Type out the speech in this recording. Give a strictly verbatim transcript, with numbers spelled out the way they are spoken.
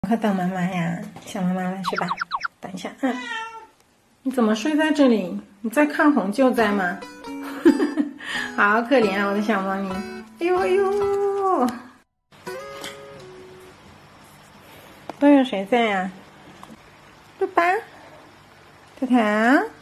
快等妈妈呀，想妈妈了是吧？等一下，嗯，你怎么睡在这里？你在看红救灾吗？好可怜啊，我的小猫咪！哎呦哎呦，都有谁在呀？鹿八，条条。